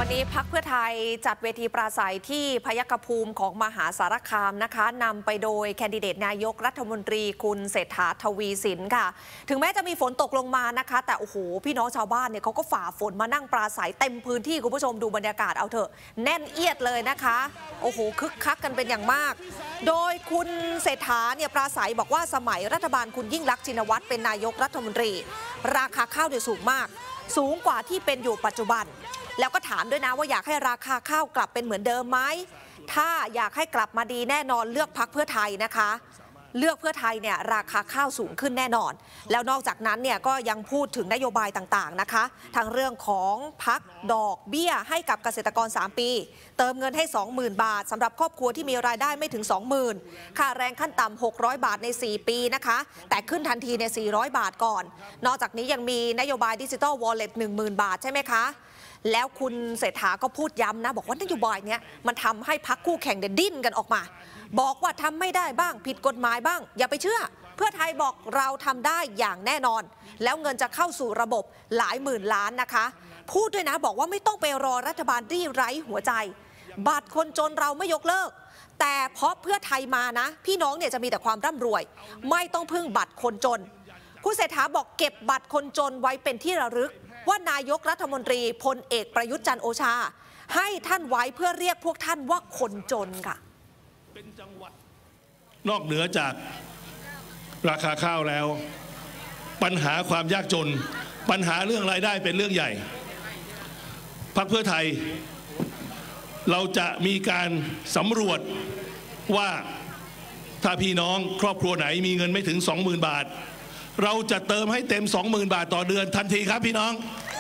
วันนี้พรรคเพื่อไทยจัดเวทีปราศัยที่พยัคฆภูมิของมหาสารคามนะคะนำไปโดยแคนดิเดตนายกรัฐมนตรีคุณเศรษฐาทวีสินค่ะถึงแม้จะมีฝนตกลงมานะคะแต่โอ้โหพี่น้องชาวบ้านเนี่ยเขาก็ฝ่าฝนมานั่งปราศัยเต็มพื้นที่คุณผู้ชมดูบรรยากาศเอาเถอะแน่นเอียดเลยนะคะโอ้โหคึกคักกันเป็นอย่างมากโดยคุณเศรษฐาเนี่ยปราศัยบอกว่าสมัยรัฐบาลคุณยิ่งลักษณ์ชินวัตรเป็นนายกรัฐมนตรีราคาข้าวเนี่ยสูงมากสูงกว่าที่เป็นอยู่ปัจจุบันแล้วก็ถามด้วยนะว่าอยากให้ราคาข้าวกลับเป็นเหมือนเดิมไหมถ้าอยากให้กลับมาดีแน่นอนเลือกพรรคเพื่อไทยนะคะเลือกเพื่อไทยเนี่ยราคาข้าวสูงขึ้นแน่นอนแล้วนอกจากนั้นเนี่ยก็ยังพูดถึงนโยบายต่างๆนะคะทั้งเรื่องของพักดอกเบี้ยให้กับเกษตรกร3ปีเติมเงินให้ 20,000 บาทสำหรับครอบครัวที่มีรายได้ไม่ถึง 20,000 ค่าแรงขั้นต่ำ600 บาทใน4ปีนะคะแต่ขึ้นทันทีใน400 บาทก่อนนอกจากนี้ยังมีนโยบายดิจิทัลวอลเล็ต 10,000 บาทใช่ไหมคะแล้วคุณเศรษฐาก็พูดย้ำนะบอกว่านโยบายนี้มันทำให้พรรคคู่แข่งดิ้นกันออกมาบอกว่าทำไม่ได้บ้างผิดกฎหมายบ้างอย่าไปเชื่อเพื่อไทยบอกเราทำได้อย่างแน่นอนแล้วเงินจะเข้าสู่ระบบหลายหมื่นล้านนะคะพูดด้วยนะบอกว่าไม่ต้องไปรอรัฐบาลรีไร้หัวใจบัตรคนจนเราไม่ยกเลิกแต่เพราะเพื่อไทยมานะพี่น้องเนี่ยจะมีแต่ความร่ำรวยไม่ต้องพึ่งบัตรคนจนคุณเศรษฐาบอกเก็บบัตรคนจนไว้เป็นที่ระลึกว่านายกรัฐมนตรีพลเอกประยุทธ์จันทร์โอชาให้ท่านไว้เพื่อเรียกพวกท่านว่าคนจนค่ะเป็นจังหวัดนอกเหนือจากราคาข้าวแล้วปัญหาความยากจนปัญหาเรื่องรายได้เป็นเรื่องใหญ่พรรคเพื่อไทยเราจะมีการสำรวจว่าถ้าพี่น้องครอบครัวไหนมีเงินไม่ถึง 20,000 บาทเราจะเติมให้เต็ม 20,000 บาทต่อเดือนทันทีครับพี่น้อง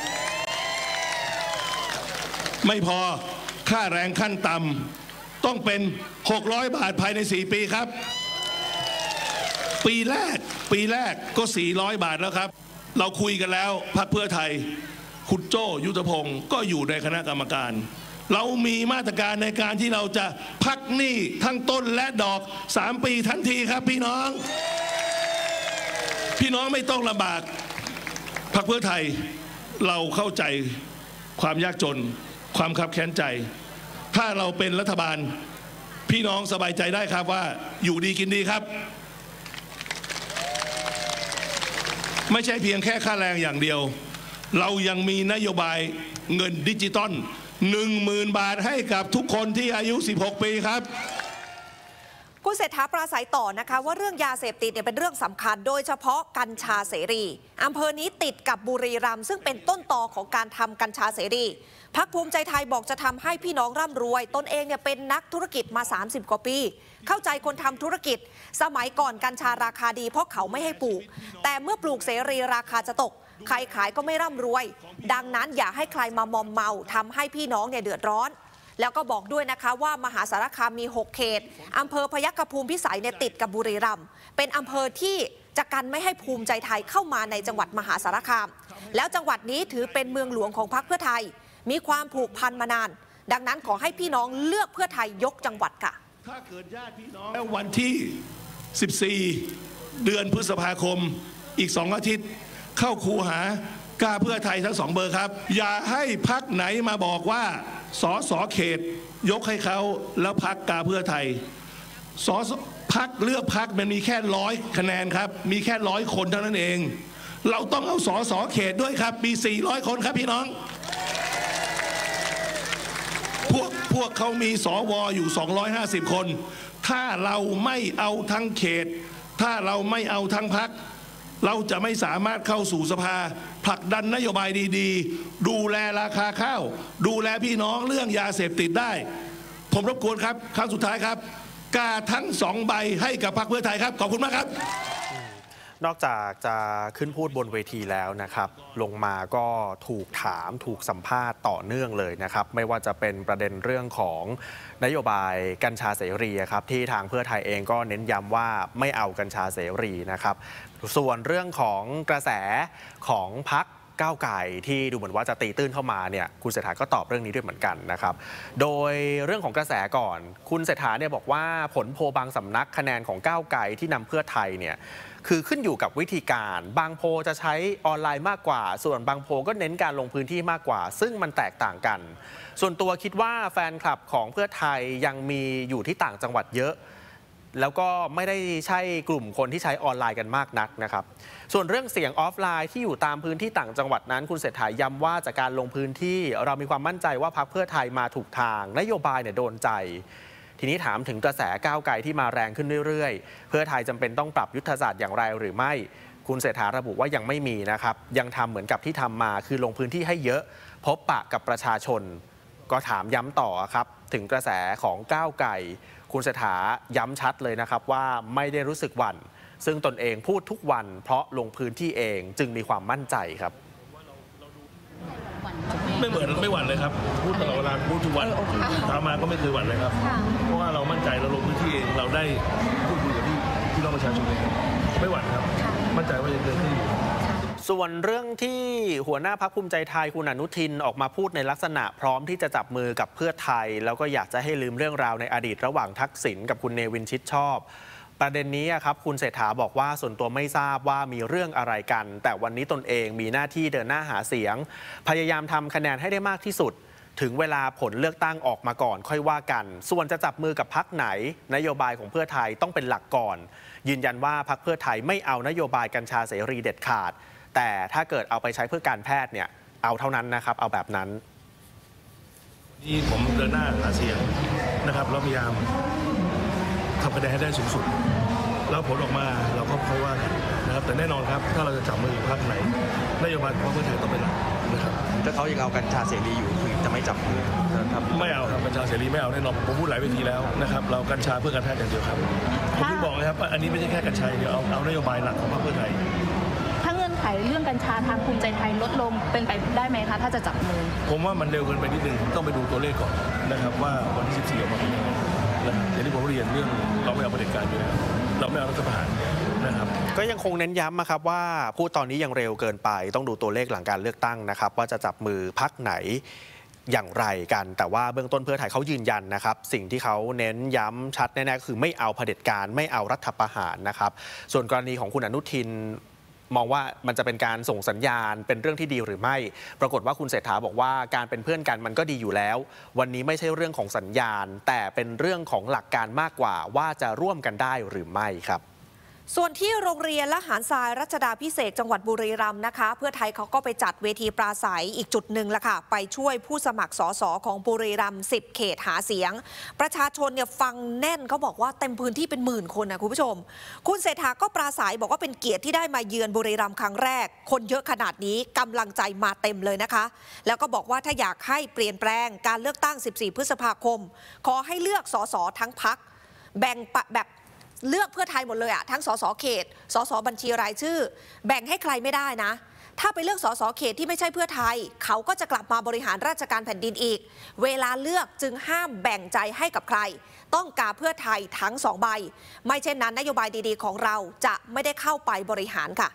ไม่พอค่าแรงขั้นต่ำต้องเป็น600 บาทภายใน4ปีครับปีแรกก็400 บาทแล้วครับเราคุยกันแล้วพรรคเพื่อไทยคุณโจ้ยุทธพงศ์ก็อยู่ในคณะกรรมการเรามีมาตรการในการที่เราจะพักหนี้ทั้งต้นและดอก3ปีทันทีครับพี่น้องไม่ต้องลำบากพรรคเพื่อไทยเราเข้าใจความยากจนความคับแค้นใจถ้าเราเป็นรัฐบาลพี่น้องสบายใจได้ครับว่าอยู่ดีกินดีครับไม่ใช่เพียงแค่ค่าแรงอย่างเดียวเรายังมีนโยบายเงินดิจิตอล 10,000 บาทให้กับทุกคนที่อายุ16 ปีครับคุณเศรษฐาปราศัยต่อนะคะว่าเรื่องยาเสพติดเนี่ยเป็นเรื่องสำคัญโดยเฉพาะกัญชาเสรีอำเภอนี้ติดกับบุรีรัมย์ซึ่งเป็นต้นตอของการทำกัญชาเสรีพรรคภูมิใจไทยบอกจะทำให้พี่น้องร่ำรวยตนเองเนี่ยเป็นนักธุรกิจมา30 กว่าปีเข้าใจคนทำธุรกิจสมัยก่อนกัญชาราคาดีเพราะเขาไม่ให้ปลูกแต่เมื่อปลูกเสรีราคาจะตกใครขายก็ไม่ร่ำรวยดังนั้นอย่าให้ใครมามอมเมาทำให้พี่น้องเนี่ยเดือดร้อนแล้วก็บอกด้วยนะคะว่ามหาสารคามมี6 เขตอำเภอพยัคฆภูมิพิสัยเนี่ยติดกับบุรีรัมย์เป็นอำเภอที่จะกันไม่ให้ภูมิใจไทยเข้ามาในจังหวัดมหาสารคามแล้วจังหวัดนี้ถือเป็นเมืองหลวงของพรรคเพื่อไทยมีความผูกพันมานานดังนั้นขอให้พี่น้องเลือกเพื่อไทยยกจังหวัดค่ะถ้าเกิดญาติพี่น้องแล้ววันที่14 เดือนพฤษภาคมอีก2 อาทิตย์เข้าคูหากาเพื่อไทยทั้ง2 เบอร์ครับอย่าให้พรรคไหนมาบอกว่าสสเขตยกให้เขาแล้วพรรคกาเพื่อไทยพรรคเลือกพรรคมันมีแค่100 คะแนนครับมีแค่100 คนเท่านั้นเองเราต้องเอาสสเขตด้วยครับมี400 คนครับพี่น้องพวกเขามีสวอยู่250 คนถ้าเราไม่เอาทั้งเขตถ้าเราไม่เอาทั้งพรรคเราจะไม่สามารถเข้าสู่สภาผลักดันนโยบายดีๆดูแลราคาข้าวดูแลพี่น้องเรื่องยาเสพติดได้ผมรบกวนครับครั้งสุดท้ายครับกาทั้ง2 ใบให้กับพรรคเพื่อไทยครับขอบคุณมากครับนอกจากจะขึ้นพูดบนเวทีแล้วนะครับลงมาก็ถูกถามถูกสัมภาษณ์ต่อเนื่องเลยนะครับไม่ว่าจะเป็นประเด็นเรื่องของนโยบายกัญชาเสรีครับที่ทางเพื่อไทยเองก็เน้นย้ำว่าไม่เอากัญชาเสรีนะครับส่วนเรื่องของกระแสของพรรคก้าวไกลที่ดูเหมือนว่าจะตีตื้นเข้ามาเนี่ยคุณเศรษฐาก็ตอบเรื่องนี้ด้วยเหมือนกันนะครับโดยเรื่องของกระแสก่อนคุณเศรษฐาเนี่ยบอกว่าผลโพลบางสำนักคะแนนของก้าวไกลที่นำเพื่อไทยเนี่ยคือขึ้นอยู่กับวิธีการบางโพลจะใช้ออนไลน์มากกว่าส่วนบางโพลก็เน้นการลงพื้นที่มากกว่าซึ่งมันแตกต่างกันส่วนตัวคิดว่าแฟนคลับของเพื่อไทยยังมีอยู่ที่ต่างจังหวัดเยอะแล้วก็ไม่ได้ใช่กลุ่มคนที่ใช้ออนไลน์กันมากนักนะครับส่วนเรื่องเสียงออฟไลน์ที่อยู่ตามพื้นที่ต่างจังหวัดนั้นคุณเศรษฐาย้ำว่าจากการลงพื้นที่เรามีความมั่นใจว่าพรรคเพื่อไทยมาถูกทางนโยบายเนี่ยโดนใจทีนี้ถามถึงกระแสก้าวไกลที่มาแรงขึ้นเรื่อยๆเพื่อไทยจำเป็นต้องปรับยุทธศาสตร์อย่างไรหรือไม่คุณเศรษฐาระบุว่ายังไม่มีนะครับยังทำเหมือนกับที่ทำมาคือลงพื้นที่ให้เยอะพบปะกับประชาชนก็ถามย้ำต่อครับถึงกระแสของก้าวไกลคุณเศรษฐาย้ำชัดเลยนะครับว่าไม่ได้รู้สึกหวั่นซึ่งตนเองพูดทุกวันเพราะลงพื้นที่เองจึงมีความมั่นใจครับไม่หวั่นเลยครับพูดตลอดเวลาพูดทุกวันถามมาก็ไม่เคยหวั่นเลยครับเพราะว่าเรามั่นใจเราลงพื้นที่เองเราได้พูดคุยกับพี่น้องประชาชนเองไม่หวั่นครับมั่นใจว่าจะเกิดขึ้นส่วนเรื่องที่หัวหน้าพรรคภูมิใจไทยคุณอนุทินออกมาพูดในลักษณะพร้อมที่จะจับมือกับเพื่อไทยแล้วก็อยากจะให้ลืมเรื่องราวในอดีตระหว่างทักษิณกับคุณเนวินชิดชอบประเด็นนี้ครับคุณเศรษฐาบอกว่าส่วนตัวไม่ทราบว่ามีเรื่องอะไรกันแต่วันนี้ตนเองมีหน้าที่เดินหน้าหาเสียงพยายามทำคะแนนให้ได้มากที่สุดถึงเวลาผลเลือกตั้งออกมาก่อนค่อยว่ากันส่วนจะจับมือกับพรรคไหนนโยบายของเพื่อไทยต้องเป็นหลักก่อนยืนยันว่าพรรคเพื่อไทยไม่เอานโยบายกัญชาเสรีเด็ดขาดแต่ถ้าเกิดเอาไปใช้เพื่อการแพทย์เนี่ยเอาเท่านั้นนะครับเอาแบบนั้นนี่ผมเดินหน้าหาเสียงนะครับเราพยายามทำคะแนนให้ได้สูงสุดแล้วผลออกมาเราก็ค่อยว่ากันนะครับแต่แน่นอนครับถ้าเราจะจับมือพรรคไหนนโยบายของเพื่อไทยต้องเป็นหลักนะครับถ้าเขายังเอากัญชาเสรีอยู่คือจะไม่จับมือไม่เอาครับกัญชาเสรีไม่เอาแน่นอนผมพูดหลายเวทีแล้วนะครับเรากัญชาเพื่อการแพทย์อย่างเดียวครับผมถึงบอกนะครับว่าอันนี้ไม่ใช่แค่กัญชาเดียวเอานโยบายหลักของพรรคเพื่อไทยถ้าเงื่อนไขเรื่องกัญชาทางภูมิใจไทยลดลงเป็นไปได้ไหมคะถ้าจะจับมือผมว่ามันเร็วเกินไปนิดนึงต้องไปดูตัวเลขก่อนนะครับว่าวันที่14ออกมาเป็นยังไงอย่างที่ผมเรียนเรื่องเราไม่เอาเผด็จการอยู่แล้วเราไม่เอารัฐประหารนะครับก็ยังคงเน้นย้ำนะครับว่าพูดตอนนี้ยังเร็วเกินไปต้องดูตัวเลขหลังการเลือกตั้งนะครับว่าจะจับมือพรรคไหนอย่างไรกันแต่ว่าเบื้องต้นเพื่อไทยเขายืนยันนะครับสิ่งที่เขาเน้นย้ำชัดแน่ๆคือไม่เอาเผด็จการไม่เอารัฐประหารนะครับส่วนกรณีของคุณอนุทินมองว่ามันจะเป็นการส่งสัญญาณเป็นเรื่องที่ดีหรือไม่ปรากฏว่าคุณเศรษฐาบอกว่าการเป็นเพื่อนกันมันก็ดีอยู่แล้ววันนี้ไม่ใช่เรื่องของสัญญาณแต่เป็นเรื่องของหลักการมากกว่าว่าจะร่วมกันได้หรือไม่ครับส่วนที่โรงเรียนละหารทรายรัชดาภิเษกจังหวัดบุรีรัมย์นะคะเพื่อไทยเขาก็ไปจัดเวทีปราศัยอีกจุดหนึ่งละค่ะไปช่วยผู้สมัครสสของบุรีรัมย์10 เขตหาเสียงประชาชนเนี่ยฟังแน่นเขาบอกว่าเต็มพื้นที่เป็นหมื่นคนนะคุณผู้ชมคุณเศรษฐาก็ปราศัยบอกว่าเป็นเกียรติที่ได้มาเยือนบุรีรัมย์ครั้งแรกคนเยอะขนาดนี้กำลังใจมาเต็มเลยนะคะแล้วก็บอกว่าถ้าอยากให้เปลี่ยนแปลงการเลือกตั้ง14 พฤษภาคมขอให้เลือกสสทั้งพรรคแบ่งแบบเลือกเพื่อไทยหมดเลยอะทั้งสสเขตสสบัญชีรายชื่อแบ่งให้ใครไม่ได้นะถ้าไปเลือกสสเขตที่ไม่ใช่เพื่อไทยเขาก็จะกลับมาบริหารราชการแผ่นดินอีกเวลาเลือกจึงห้ามแบ่งใจให้กับใครต้องกาเพื่อไทยทั้ง2 ใบไม่เช่นนั้นนโยบายดีๆของเราจะไม่ได้เข้าไปบริหารค่ะ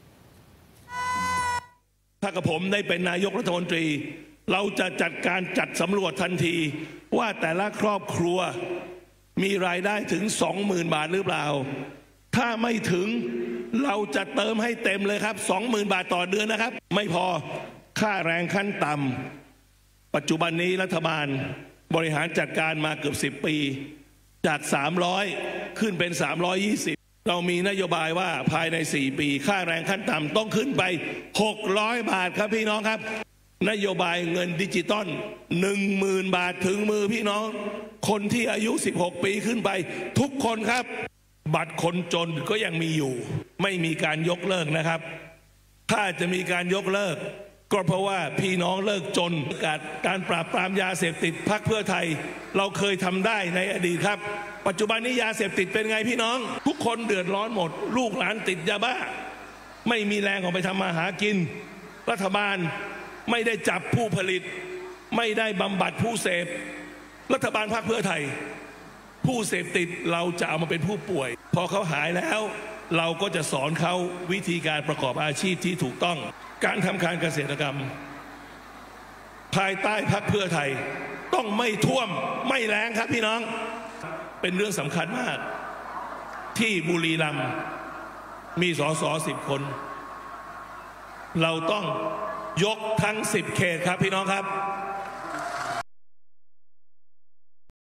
ถ้ากับผมได้เป็นนายกรัฐมนตรีเราจะจัดการจัดสำรวจทันทีว่าแต่ละครอบครัวมีรายได้ถึง 20,000 บาทหรือเปล่าถ้าไม่ถึงเราจะเติมให้เต็มเลยครับ 20,000 บาทต่อเดือนนะครับไม่พอค่าแรงขั้นต่ำปัจจุบันนี้รัฐบาลบริหารจัดการมาเกือบ10 ปีจาก300ขึ้นเป็น320เรามีนโยบายว่าภายใน4 ปีค่าแรงขั้นต่ำต้องขึ้นไป600 บาทครับพี่น้องครับนโยบายเงินดิจิตอล 10,000 บาทถึงมือพี่น้องคนที่อายุ16 ปีขึ้นไปทุกคนครับบัตรคนจนก็ยังมีอยู่ไม่มีการยกเลิกนะครับถ้าจะมีการยกเลิกก็เพราะว่าพี่น้องเลิกจนการปราบปรามยาเสพติดพรรคเพื่อไทยเราเคยทำได้ในอดีตครับปัจจุบันนี้ยาเสพติดเป็นไงพี่น้องทุกคนเดือดร้อนหมดลูกหลานติดยาบ้าไม่มีแรงออกไปทำมาหากินรัฐบาลไม่ได้จับผู้ผลิตไม่ได้บำบัดผู้เสพรัฐบาลพรรคเพื่อไทยผู้เสพติดเราจะเอามาเป็นผู้ป่วยพอเขาหายแล้วเราก็จะสอนเขาวิธีการประกอบอาชีพที่ถูกต้องการทำการเกษตรกรรมภายใต้พรรคเพื่อไทยต้องไม่ท่วมไม่แล้งครับพี่น้องเป็นเรื่องสำคัญมากที่บุรีรัมย์มีสส10 คนเราต้องยกทั้ง10 เขตครับพี่น้องครับ